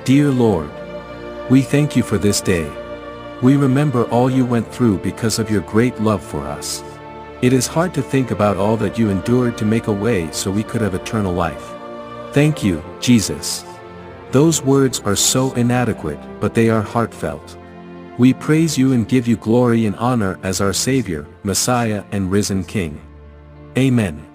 Dear Lord, we thank you for this day. We remember all you went through because of your great love for us. It is hard to think about all that you endured to make a way so we could have eternal life. Thank you, Jesus. Those words are so inadequate, but they are heartfelt. We praise you and give you glory and honor as our Savior, Messiah and risen King. Amen.